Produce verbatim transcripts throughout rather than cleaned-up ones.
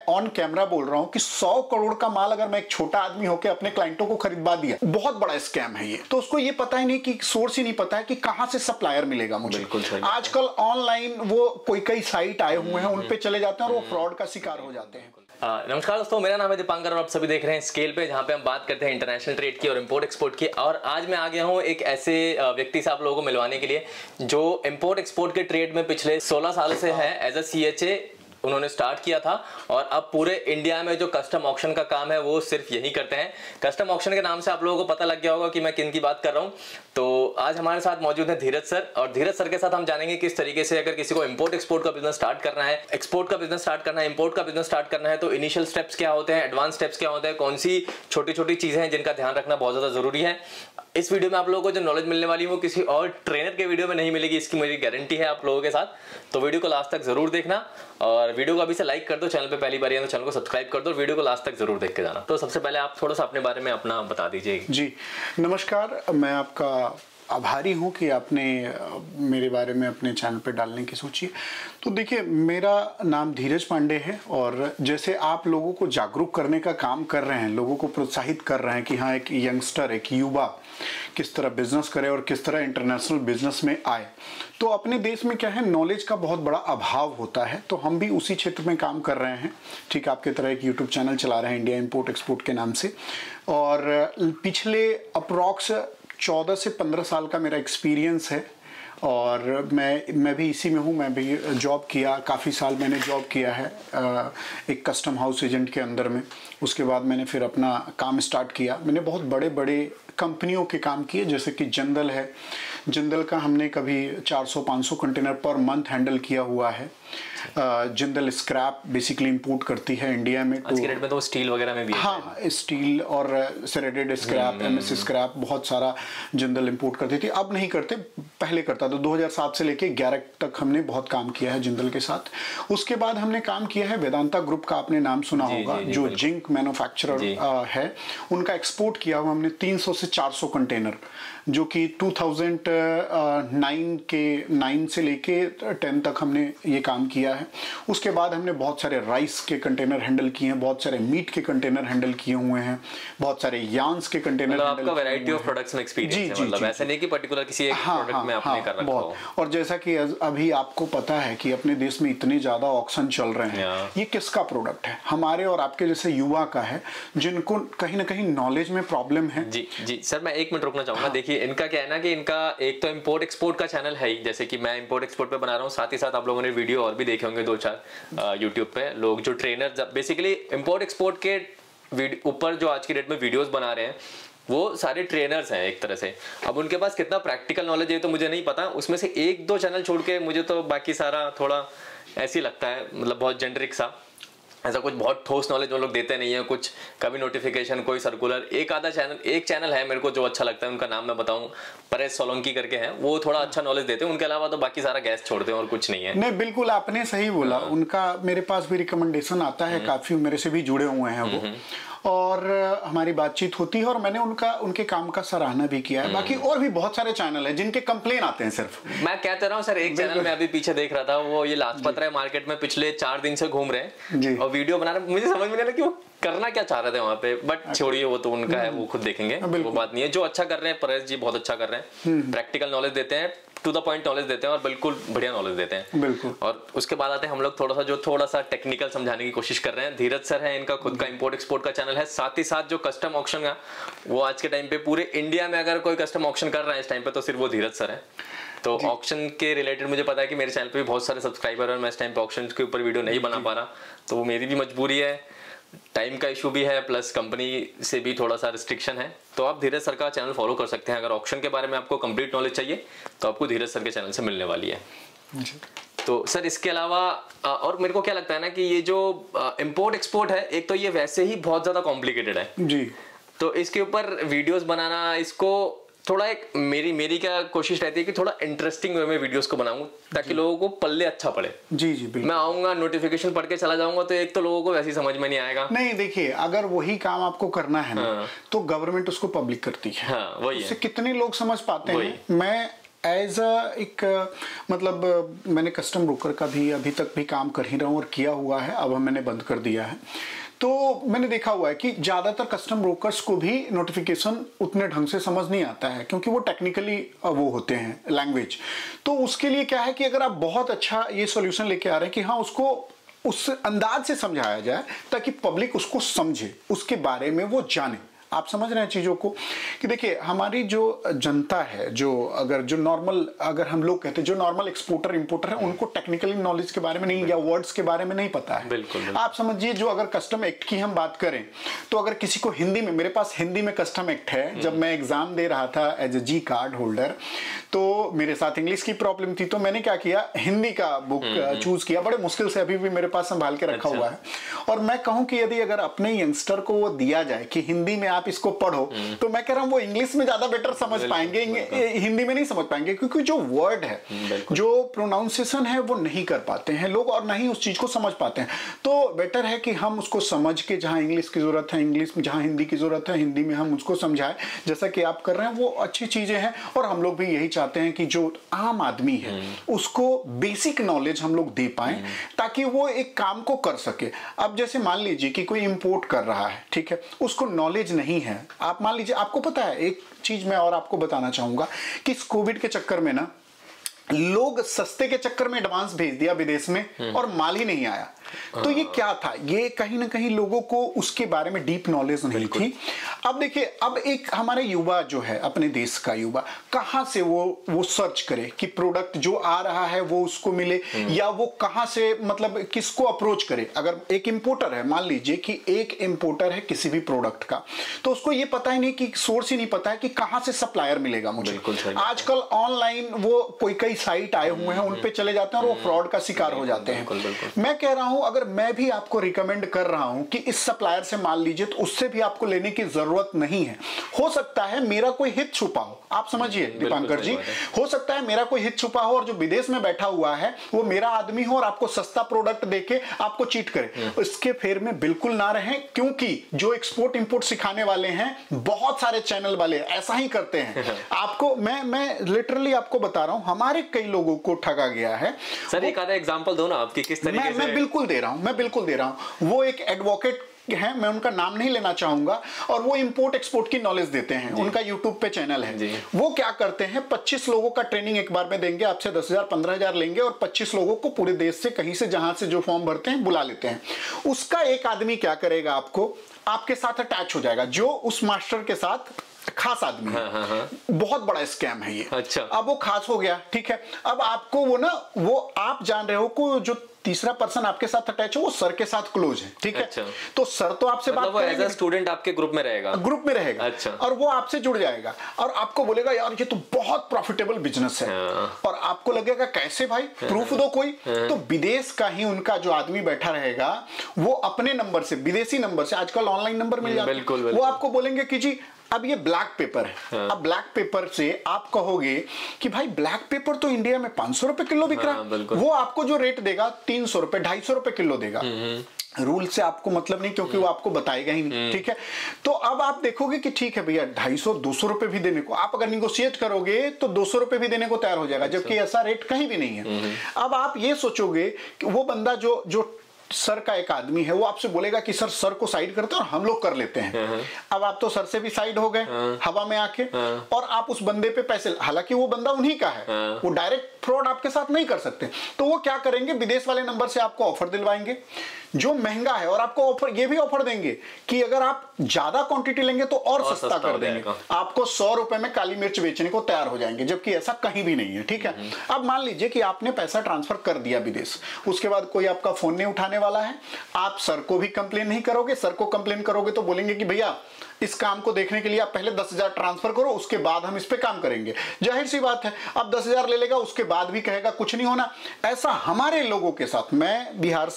On camera बोल रहा हूं कि सौ करोड़ का माल अगर मैं एक छोटा आदमी होकर अपने क्लाइंटों को खरीदवा दिया, बहुत बड़ा स्कैम है ये। तो उसको ये पता ही नहीं कि सोर्स ही नहीं पता है कि कहां से सप्लायर मिलेगा मुझे। आजकल ऑनलाइन वो कोई कई साइट आए हुए हैं, उन पे चले जाते हैं और वो फ्रॉड का शिकार हो जाते हैं। नमस्कार दोस्तों, मेरा नाम है दीपांकर और आप सभी देख रहे हैं स्केल पे, जहां पे हम बात करते हैं इंटरनेशनल ट्रेड की और इंपोर्ट एक्सपोर्ट की। और आज मैं आ गया हूं एक ऐसे व्यक्ति से आप लोगों को मिलवाने के लिए जो इंपोर्ट एक्सपोर्ट के ट्रेड में पिछले सोलह साल से है। As a C H A उन्होंने स्टार्ट किया था और अब पूरे इंडिया में जो कस्टम ऑक्शन का काम है वो सिर्फ यही करते हैं। कस्टम ऑक्शन के नाम से आप लोगों को पता लग गया होगा कि मैं किन की बात कर रहा हूं। तो आज हमारे साथ मौजूद है धीरज सर, और धीरज सर के साथ हम जानेंगे किस तरीके से अगर किसी को इंपोर्ट एक्सपोर्ट का बिजनेस स्टार्ट करना है, एक्सपोर्ट का बिजनेस स्टार्ट करना है, इंपोर्ट का बिजनेस स्टार्ट करना है, तो इनिशियल स्टेप्स क्या होते हैं, एडवांस स्टेप्स क्या होते हैं, कौन सी छोटी छोटी चीजें हैं जिनका ध्यान रखना बहुत ज्यादा जरूरी है। इस वीडियो में आप लोगों को जो नॉलेज मिलने वाली है वो किसी और ट्रेनर के वीडियो में नहीं मिलेगी, इसकी मेरी गारंटी है आप लोगों के साथ। तो वीडियो को लास्ट तक जरूर देखना और वीडियो को अभी से लाइक कर दो, चैनल पे पहली बार है तो चैनल को सब्सक्राइब कर दो, वीडियो को लास्ट तक जरूर देख के जाना। तो सबसे पहले आप थोड़ा सा अपने बारे में अपना बता दीजिए। जी नमस्कार, मैं आपका आभारी हूँ कि आपने मेरे बारे में अपने चैनल पे डालने की सोची। तो देखिए, मेरा नाम धीरज पांडे है और जैसे आप लोगों को जागरूक करने का काम कर रहे हैं, लोगों को प्रोत्साहित कर रहे हैं कि हाँ, एक यंगस्टर, एक युवा किस तरह बिजनेस करे और किस तरह इंटरनेशनल बिजनेस में आए। तो अपने देश में क्या है, नॉलेज का बहुत बड़ा अभाव होता है। तो हम भी उसी क्षेत्र में काम कर रहे हैं। ठीक, आपके तरह एक यूट्यूब चैनल चला रहे हैं इंडिया इंपोर्ट एक्सपोर्ट के नाम से, और पिछले अप्रॉक्स चौदह से पंद्रह साल का मेरा एक्सपीरियंस है और मैं मैं भी इसी में हूँ। मैं भी जॉब किया, काफ़ी साल मैंने जॉब किया है एक कस्टम हाउस एजेंट के अंदर में। उसके बाद मैंने फिर अपना काम स्टार्ट किया। मैंने बहुत बड़े बड़े कंपनियों के काम किए, जैसे कि जिंदल है। जिंदल का हमने कभी चार सौ पाँच सौ कंटेनर पर मंथ हैंडल किया हुआ है। जिंदल स्क्रैप बेसिकली इंपोर्ट करती है इंडिया में। आज के रेट में तो स्टील वगैरह में भी है। हाँ, स्टील और सेरेडेड स्क्रैप, एमएस स्क्रैप, बहुत सारा जिंदल इंपोर्ट करती थी। अब नहीं करते, पहले करता था। दो हज़ार सात से लेके ग्यारह तक हमने बहुत काम किया है जिंदल के साथ। उसके बाद हमने काम किया है वेदांता ग्रुप का, आपने नाम सुना होगा, जो जिंक मैन्युफैक्चरर है। उनका एक्सपोर्ट किया हुआ हमने तीन सौ से चार सौ कंटेनर, जो कि दो हज़ार नौ के नाइन से लेके टेन तक हमने ये काम किया है। उसके बाद हमने बहुत सारे राइस के कंटेनर हैंडल किए हैं, बहुत सारे मीट के कंटेनर हैंडल किए हुए हैं, बहुत सारे यार्न्स के कंटेनर। मतलब आपका वैरायटी ऑफ प्रोडक्ट्स में एक्सपीरियंस है, मतलब ऐसा नहीं कि पर्टिकुलर किसी एक प्रोडक्ट में आपने कर रखा हो। और जैसा कि अभी आपको पता है कि अपने देश में इतने ज्यादा ऑक्शन चल रहे हैं, ये किसका प्रोडक्ट है? हमारे और आपके जैसे युवा का है, जिनको कहीं ना कहीं नॉलेज में प्रॉब्लम है। जी जी सर, मैं एक मिनट रुकना चाहूंगा। देखिए, इनका क्या है ना कि इनका एक तो इंपोर्ट एक्सपोर्ट का चैनल है ही, जैसे कि मैं इंपोर्ट एक्सपोर्ट पे बना रहा हूँ, साथ ही साथ आप लोगों ने वीडियो और भी देखे होंगे दो चार यूट्यूब पे। लोग जो ट्रेनर बेसिकली इंपोर्ट एक्सपोर्ट के ऊपर जो आज की डेट में वीडियोस बना रहे हैं वो सारे ट्रेनर्स हैं एक तरह से। अब उनके पास कितना प्रैक्टिकल नॉलेज है तो मुझे नहीं पता। उसमें से एक दो चैनल छोड़ के मुझे तो बाकी सारा थोड़ा ऐसी लगता है, मतलब बहुत जेनरिक सा, ऐसा कुछ बहुत ठोस नॉलेज वो लोग देते नहीं है। कुछ कभी नोटिफिकेशन, कोई सर्कुलर। एक आधा चैनल, एक चैनल है मेरे को जो अच्छा लगता है, उनका नाम मैं बताऊं, परेश सोलंकी करके हैं, वो थोड़ा अच्छा नॉलेज देते हैं। उनके अलावा तो बाकी सारा गैस छोड़ते हैं और कुछ नहीं है। नहीं, बिल्कुल आपने सही बोला। हाँ। उनका मेरे पास भी रिकमेंडेशन आता है, काफी मेरे से भी जुड़े हुए हैं वो, और हमारी बातचीत होती है और मैंने उनका उनके काम का सराहना भी किया है। बाकी और भी बहुत सारे चैनल हैं जिनके कंप्लेन आते हैं सिर्फ। मैं कहता रहा हूँ सर, एक चैनल में अभी पीछे देख रहा था, वो ये लाजपत राय मार्केट में पिछले चार दिन से घूम रहे हैं और वीडियो बना रहे हैं। मुझे समझ में नहीं आया कि वो करना क्या चाह रहे थे वहां पे, बट छोड़िए, वो तो उनका है, वो खुद देखेंगे, वो बात नहीं है। जो अच्छा कर रहे हैं परेश जी, बहुत अच्छा कर रहे हैं, प्रैक्टिकल नॉलेज देते हैं, टू द पॉइंट नॉलेज देते हैं और बिल्कुल बढ़िया नॉलेज देते हैं। बिल्कुल। और उसके बाद आते हैं हम लोग थोड़ा सा जो थोड़ा सा टेक्निकल समझाने की कोशिश कर रहे हैं। धीरज सर है, इनका खुद का इंपोर्ट एक्सपोर्ट का चैनल है, साथ ही साथ जो कस्टम ऑक्शन है वो आज के टाइम पे पूरे इंडिया में अगर कोई कस्टम ऑक्शन कर रहा है इस टाइम पे तो सिर्फ वो धीरज सर है। तो ऑक्शन के रिलेटेड मुझे पता है कि मेरे चैनल पे भी बहुत सारे सब्सक्राइबर और मैं इस टाइम पे ऑक्शन के ऊपर वीडियो नहीं बना पा रहा, तो वो मेरी भी मजबूरी है, टाइम का इशू भी है, प्लस कंपनी से भी थोड़ा सा रिस्ट्रिक्शन है। तो आप धीरज सर का चैनल फॉलो कर सकते हैं। अगर ऑक्शन के बारे में आपको कंप्लीट नॉलेज चाहिए तो आपको धीरज सर के चैनल से मिलने वाली है। तो सर, इसके अलावा और मेरे को क्या लगता है ना कि ये जो इंपोर्ट एक्सपोर्ट है, एक तो ये वैसे ही बहुत ज्यादा कॉम्प्लिकेटेड है जी, तो इसके ऊपर वीडियोस बनाना, इसको थोड़ा एक मेरी मेरी क्या कोशिश रहती है कि थोड़ा इंटरेस्टिंग वे में वीडियोस को बनाऊं ताकि लोगों को पल्ले अच्छा पड़े। जी जी बिल्कुल। मैं आऊंगा, नोटिफिकेशन पढ़ के चला जाऊंगा तो एक तो लोगों को वैसे ही समझ में नहीं आएगा। नहीं, देखिए, अगर वही काम आपको करना है ना, हाँ। तो गवर्नमेंट उसको पब्लिक करती है। हाँ, वही है। उससे कितने लोग समझ पाते हैं? मैं एज अ एक मतलब मैंने कस्टम ब्रोकर का भी अभी तक भी काम कर ही रहा हूँ और किया हुआ है, अब मैंने बंद कर दिया है। तो मैंने देखा हुआ है कि ज़्यादातर कस्टम ब्रोकर्स को भी नोटिफिकेशन उतने ढंग से समझ नहीं आता है, क्योंकि वो टेक्निकली वो होते हैं लैंग्वेज। तो उसके लिए क्या है कि अगर आप बहुत अच्छा ये सॉल्यूशन लेके आ रहे हैं कि हाँ उसको उस अंदाज से समझाया जाए ताकि पब्लिक उसको समझे, उसके बारे में वो जाने। आप समझ रहे हैं चीज़ों को कि देखिए हमारी जो जनता है, जो अगर जो नॉर्मल अगर हम लोग कहते हैं जो नॉर्मल एक्सपोर्टर इंपोर्टर है, उनको टेक्निकली नॉलेज के बारे में नहीं या वर्ड्स के बारे में नहीं पता है। बिल्कुल, बिल्कुल। आप समझिए जो अगर कस्टम एक्ट की हम बात करें तो अगर किसी को हिंदी में, मेरे पास हिंदी में कस्टम एक्ट है, जब मैं एग्जाम दे रहा था as a G card holder तो मेरे साथ इंग्लिश की प्रॉब्लम थी, तो मैंने क्या किया हिंदी का बुक चूज किया, बड़े मुश्किल से अभी भी मेरे पास संभाल के रखा हुआ है। और मैं कहूँ कि यदि अगर अपने यंगस्टर को वो दिया जाए कि हिंदी में आप इसको पढ़ो, तो मैं कह रहा हूं वो इंग्लिश में ज्यादा बेटर समझ पाएंगे, हिंदी में नहीं समझ पाएंगे, क्योंकि जो वर्ड है, जो प्रोनाउंसिएशन है वो नहीं कर पाते हैं लोग और नहीं उस चीज को समझ पाते हैं। तो बेटर है कि हम उसको समझ के, जहां इंग्लिश की जरूरत है इंग्लिश में, जहां हिंदी की जरूरत है हिंदी में हम उसको समझाएं, जैसा कि आप कर रहे हैं वो अच्छी चीजें हैं। और हम लोग भी यही चाहते हैं कि जो आम आदमी है उसको बेसिक नॉलेज हम लोग दे पाए ताकि वो एक काम को कर सके। अब जैसे मान लीजिए कि कोई इंपोर्ट कर रहा है, ठीक है, उसको नॉलेज नहीं है। आप मान लीजिए, आपको पता है एक चीज मैं और आपको बताना चाहूंगा कि इस कोविड के चक्कर में ना लोग सस्ते के चक्कर में एडवांस भेज दिया विदेश में और माल ही नहीं आया। तो ये क्या था, ये कहीं ना कहीं लोगों को उसके बारे में डीप नॉलेज नहीं थी। अब देखिए, अब एक हमारे युवा जो है, अपने देश का युवा, कहां से वो वो सर्च करे कि प्रोडक्ट जो आ रहा है वो उसको मिले, या वो कहां से मतलब किसको अप्रोच करे। अगर एक इंपोर्टर है, मान लीजिए कि एक इंपोर्टर है किसी भी प्रोडक्ट का, तो उसको ये पता ही नहीं कि सोर्स ही नहीं पता है कि कहां से सप्लायर मिलेगा मुझे। आजकल ऑनलाइन वो कोई कई साइट आए हुए हैं, उन पे चले जाते हैं और वो फ्रॉड का शिकार हो जाते हैं। मैं कह रहा हूं अगर मैं भी आपको रिकमेंड कर रहा हूं कि इस सप्लायर से मान लीजिए, तो उससे भी आपको लेने की जरूरत नहीं है। हो सकता है मेरा कोई हित छुपा हो, आप समझिए दीपांकर जी, हो सकता है मेरा कोई हित छुपा हो और जो विदेश में बैठा हुआ है वो मेरा आदमी हो और आपको सस्ता प्रोडक्ट देके आपको चीट करे। इसके फेर में बिल्कुल ना रहें, क्योंकि जो एक्सपोर्ट इंपोर्ट सिखाने वाले हैं, बहुत सारे चैनल वाले ऐसा ही करते हैं। आपको मैं मैं लिटरली आपको बता रहा हूं, हमारे कई लोगों को ठगा गया है। सर एक आधा एग्जांपल दो ना आपकी, किस तरीके मैं, से? मैं बिल्कुल दे रहा हूं मैं बिल्कुल दे रहा हूं वो एक एडवोकेट हैं, मैं उनका नाम नहीं लेना चाहूंगा, और वो इंपोर्ट एक्सपोर्ट की नॉलेज देते हैं। उनका यूट्यूब पे चैनल है। वो क्या करते हैं, पच्चीस लोगों का ट्रेनिंग एक बार में देंगे, आपसे दस हजार पंद्रह हजार लेंगे और पच्चीस लोगों को पूरे देश से कहीं से जहां से जो फॉर्म भरते हैं बुला लेते हैं। उसका एक आदमी क्या करेगा, आपको आपके साथ अटैच हो जाएगा, जो उस मास्टर के साथ खास आदमी है। हाँ, हाँ, हाँ। बहुत बड़ा स्कैम है ये। अच्छा। अब वो खास हो गया, ठीक है। अब आपको वो ना वो आप जान रहे हो को जो तीसरा पर्सन आपके साथ अटैच हो वो सर के साथ क्लोज है, ठीक है। अच्छा। तो सर तो आपसे मतलब बात करेंगे, एज अ स्टूडेंट आपके ग्रुप में रहेगा, ग्रुप में रहेगा। अच्छा। और वो आपसे जुड़ जाएगा और आपको बोलेगा यार ये तो बहुत प्रॉफिटेबल बिजनेस है। हाँ। और आपको लगेगा कैसे भाई, प्रूफ दो कोई। हाँ। तो विदेश का ही उनका जो आदमी बैठा रहेगा, वो अपने नंबर से, विदेशी नंबर से, आजकल ऑनलाइन नंबर मिल जाता है, वो आपको बोलेंगे कि जी अब ये ब्लैक पेपर है। हाँ। अब ब्लैक पेपर से आप कहोगे कि भाई ब्लैक पेपर तो इंडिया में पांच सौ रुपए किलो बिक रहा है। हाँ, वो आपको जो रेट देगा तीन सौ रुपए ढाई सौ रुपए किलो देगा। रूल से आपको मतलब नहीं, क्योंकि वो आपको बताएगा ही नहीं, ठीक है। तो अब आप देखोगे कि ठीक है भैया ढाई सौ दो सौ रुपए भी देने को, आप अगर निगोशिएट करोगे तो दो सौ रुपए भी देने को तैयार हो जाएगा, जबकि ऐसा रेट कहीं भी नहीं है। अब आप ये सोचोगे कि वो बंदा जो जो सर का एक आदमी है, वो आपसे बोलेगा कि सर सर को साइड करते हैं और हम लोग कर लेते हैं। अब आप तो सर से भी साइड हो गए हवा में आके, और आप उस बंदे पे पैसे, हालांकि वो बंदा उन्हीं का है, वो डायरेक्ट फ्रॉड आपके साथ नहीं कर सकते। तो वो क्या करेंगे, विदेश वाले नंबर से आपको ऑफर दिलवाएंगे जो महंगा है, और आपको ऑफर ये भी ऑफर देंगे कि अगर आप ज्यादा क्वांटिटी लेंगे तो और, और सस्ता कर देंगे, आपको सौ रुपए में काली मिर्च बेचने को तैयार हो जाएंगे, जबकि ऐसा कहीं भी नहीं है, ठीक है। अब मान लीजिए कि आपने पैसा ट्रांसफर कर दिया विदेश, उसके बाद कोई आपका फोन नहीं उठाने वाला है, आप सर को भी कंप्लेन नहीं करोगे, सर को कंप्लेन करोगे तो बोलेंगे कि भैया इस काम को देखने के लिए आप पहले दस हजार ट्रांसफर करो, उसके बाद हम इस पे काम करेंगे। जाहिर सी बात है, अब दस हजार ले लेगा, उसके बाद भी कहेगा कुछ नहीं होना। ऐसा हमारे लोगों के साथ, मैं बिहार से हूं,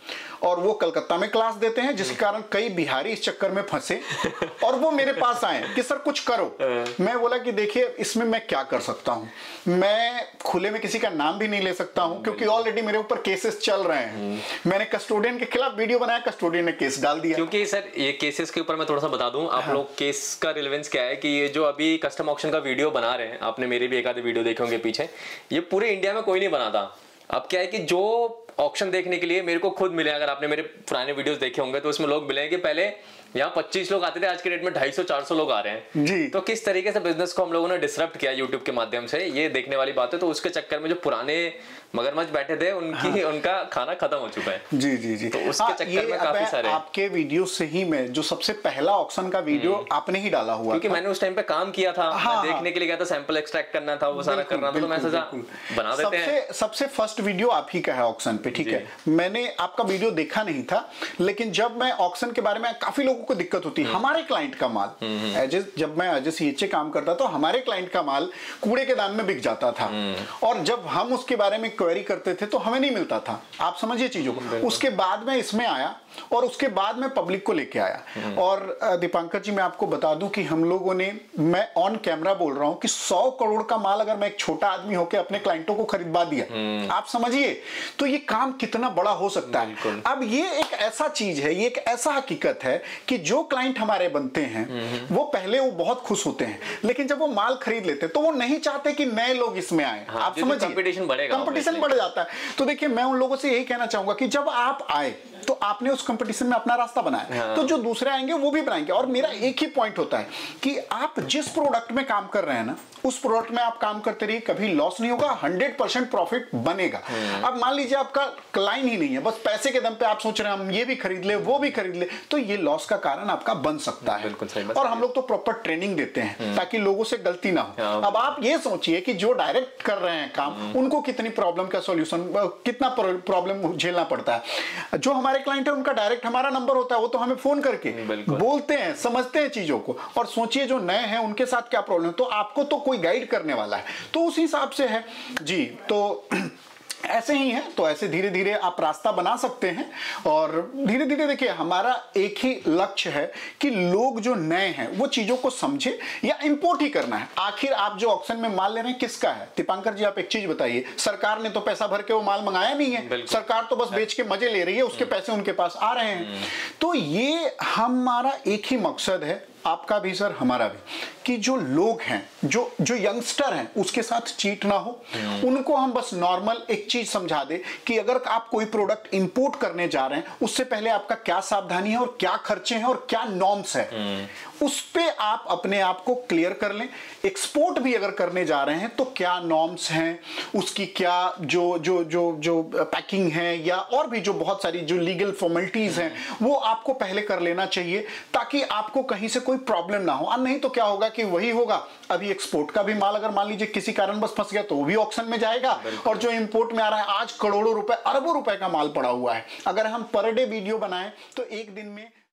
और वो कलकत्ता में क्लास देते हैं, जिसके कारण कई बिहारी इस चक्कर में फंसे और वो मेरे पास आए कि सर कुछ करो। मैं बोला कि देखिए इसमें मैं क्या कर सकता हूँ, मैं खुले में किसी का नाम भी नहीं ले सकता हूँ क्योंकि ऑलरेडी मेरे ऊपर केसेस चल रहे हैं। मैंने कस्टोडियन के खिलाफ वीडियो बनाया, कस्टोडियन ने केस डाल दिया। क्योंकि सर ये केसेस के ऊपर मैं थोड़ा सा बता दूं, आप हाँ। लोग केस का रिलेवेंस क्या है कि ये जो अभी कस्टम ऑक्शन का वीडियो बना रहे हैं, आपने मेरे भी एक आधे वीडियो देखे होंगे पीछे, ये पूरे इंडिया में कोई नहीं बनाता। अब क्या है कि जो ऑक्शन देखने के लिए मेरे को खुद मिले, अगर आपने मेरे पुराने वीडियोस देखे होंगे तो उसमें लोग मिले कि पहले यहाँ पच्चीस लोग आते थे, आज के डेट में ढाई सौ चार सौ लोग आ रहे हैं जी। तो किस तरीके से बिजनेस को हम लोगों ने डिसरप्ट किया यूट्यूब के माध्यम से, ये देखने वाली बात है। तो उसके चक्कर में जो पुराने मगरमच्छ बैठे थे उनकी हाँ। उनका खाना खत्म हो चुका है जी जी जी। तो उसके हाँ, चक्कर में काफी सारे आपके वीडियो से ही मैं जो सबसे पहला ऑक्शन का वीडियो आपने ही डाला हुआ, क्योंकि मैंने उस टाइम पे काम किया था, हाँ, मैं देखने के लिए गया था, सैंपल एक्सट्रैक्ट करना था, वो सारा करना था, तो मैं सोचा बना देते हैं। सबसे फर्स्ट वीडियो आप ही का है ऑक्शन पे, ठीक है। मैंने आपका वीडियो देखा नहीं था, लेकिन जब मैं ऑक्शन के बारे में, काफी लोगों को दिक्कत होती है, हमारे क्लाइंट का माल एज जब मैं एज सीएचए काम करता तो हमारे क्लाइंट का माल कूड़े के दान में बिक जाता था, और जब हम उसके बारे में क्वेरी करते थे तो हमें नहीं मिलता था। आप समझिए चीजों को। उसके बाद में इसमें आया और उसके बाद में पब्लिक को लेके आया। और दीपांकर जी मैं आपको बता दूं कि हम लोगों ने, मैं ऑन कैमरा बोल रहा हूं कि सौ करोड़ का माल अगर मैं एक छोटा आदमी होकर अपने क्लाइंटों को खरीदवा दिया, आप समझिए तो ये काम कितना बड़ा हो सकता है। अब ये एक ऐसा चीज है, ये एक ऐसा हकीकत है कि जो क्लाइंट हमारे बनते हैं वो पहले वो बहुत खुश होते हैं, लेकिन जब वो माल खरीद लेते तो वो नहीं चाहते कि नए लोग इसमें आए। हाँ, आप समझिए कंपटीशन बढ़ेगा, कंपटीशन बढ़ जाता है। तो देखिए मैं उन लोगों से यही कहना चाहूंगा कि जब आप आए तो आपने उस कंपटीशन में अपना रास्ता बनाया, हाँ। तो जो दूसरे आएंगे वो भी बनाएंगे। और मेरा एक ही पॉइंट होता है कि आप जिस प्रोडक्ट में काम कर रहे हैं ना, उस प्रोडक्ट में आप काम करते रहिए, कभी लॉस नहीं होगा, हंड्रेड परसेंट प्रॉफिट बनेगा। अब मान लीजिए आपका क्लाइन ही नहीं है, बस पैसे के दम पे आप सोच रहे हैं हम ये भी खरीद ले वो भी खरीद ले, तो ये लॉस का कारण आपका बन सकता है। और हम लोग तो प्रॉपर ट्रेनिंग देते हैं ताकि लोगों से गलती ना हो। अब आप ये सोचिए कि जो डायरेक्ट कर रहे हैं काम, उनको कितनी प्रॉब्लम का सॉल्यूशन, कितना प्रॉब्लम झेलना पड़ता है। जो हमारे क्लाइंट है उनका डायरेक्ट हमारा नंबर होता है, वो तो हमें फोन करके बोलते हैं, समझते हैं चीजों को। और सोचिए जो नए हैं उनके साथ क्या प्रॉब्लम, तो आपको तो कोई गाइड करने वाला है, तो उस हिसाब से है जी। तो ऐसे ही है, तो ऐसे धीरे धीरे आप रास्ता बना सकते हैं। और धीरे धीरे देखिए हमारा एक ही लक्ष्य है कि लोग जो नए हैं वो चीजों को समझे, या इंपोर्ट ही करना है। आखिर आप जो ऑक्शन में माल ले रहे हैं किसका है? दीपांकर जी आप एक चीज बताइए, सरकार ने तो पैसा भर के वो माल मंगाया नहीं है, सरकार तो बस बेच के मजे ले रही है, उसके पैसे उनके पास आ रहे हैं। तो ये हमारा एक ही मकसद है, आपका भी सर हमारा भी, कि जो लोग हैं, जो जो यंगस्टर हैं उसके साथ चीट ना हो। उनको हम बस नॉर्मल एक चीज समझा दे कि अगर आप कोई प्रोडक्ट इंपोर्ट करने जा रहे हैं, उससे पहले आपका क्या सावधानी है और क्या खर्चे हैं और क्या नॉर्म्स है, उस पे आप अपने आप को क्लियर कर लें। एक्सपोर्ट भी अगर करने जा रहे हैं तो क्या नॉर्म्स हैं, उसकी क्या जो जो जो जो पैकिंग है, या और भी जो बहुत सारी जो लीगल फॉर्मेलिटीज हैं वो आपको पहले कर लेना चाहिए, ताकि आपको कहीं से कोई प्रॉब्लम ना हो। और नहीं तो क्या होगा कि वही होगा, अभी एक्सपोर्ट का भी माल अगर मान लीजिए किसी कारण बस फंस गया तो वो भी ऑक्शन में जाएगा, और जो इंपोर्ट में आ रहा है आज करोड़ों रुपए, अरबों रुपए का माल पड़ा हुआ है। अगर हम पर डे वीडियो बनाएं तो एक दिन में